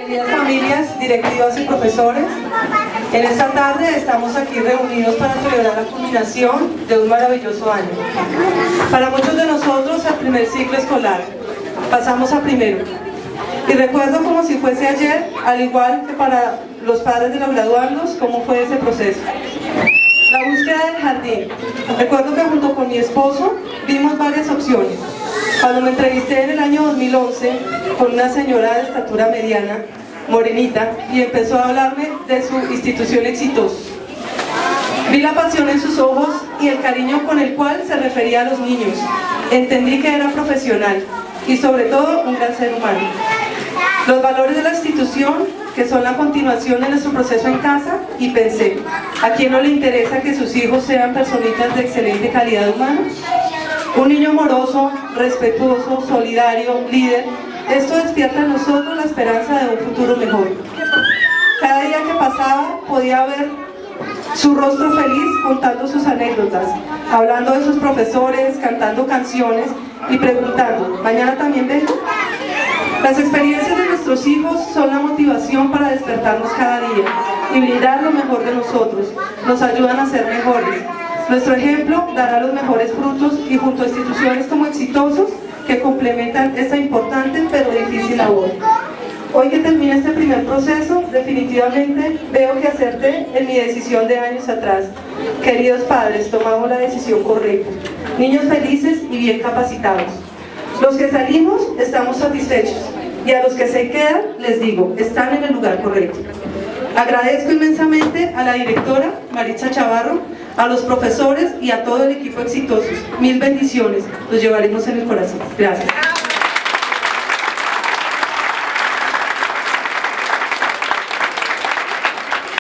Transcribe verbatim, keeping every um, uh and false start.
Queridas familias, directivas y profesores, en esta tarde estamos aquí reunidos para celebrar la culminación de un maravilloso año. Para muchos de nosotros, el primer ciclo escolar, pasamos a primero. Y recuerdo como si fuese ayer, al igual que para los padres de los graduandos, cómo fue ese proceso. La búsqueda del jardín. Recuerdo que junto con mi esposo vimos varias opciones. Cuando me entrevisté en el año dos mil once con una señora de estatura mediana, morenita, y empezó a hablarme de su institución exitosa. Vi la pasión en sus ojos y el cariño con el cual se refería a los niños. Entendí que era profesional y sobre todo un gran ser humano. Los valores de la institución, que son la continuación de nuestro proceso en casa, y pensé, ¿a quién no le interesa que sus hijos sean personitas de excelente calidad humana? Un niño amoroso, respetuoso, solidario, líder. Esto despierta en nosotros la esperanza de un futuro mejor. Cada día que pasaba podía ver su rostro feliz contando sus anécdotas, hablando de sus profesores, cantando canciones y preguntando, ¿mañana también vengo? Las experiencias de nuestros hijos son la motivación para despertarnos cada día y brindar lo mejor de nosotros. Nos ayudan a ser mejores. Nuestro ejemplo dará los mejores frutos y junto a instituciones como Exitosos que complementan esta importante pero difícil labor. Hoy que termina este primer proceso, definitivamente veo que acerté en mi decisión de años atrás. Queridos padres, tomamos la decisión correcta. Niños felices y bien capacitados. Los que salimos estamos satisfechos y a los que se quedan les digo, están en el lugar correcto. Agradezco inmensamente a la directora Maritza Chavarro, a los profesores y a todo el equipo Exitosos. Mil bendiciones, los llevaremos en el corazón. Gracias.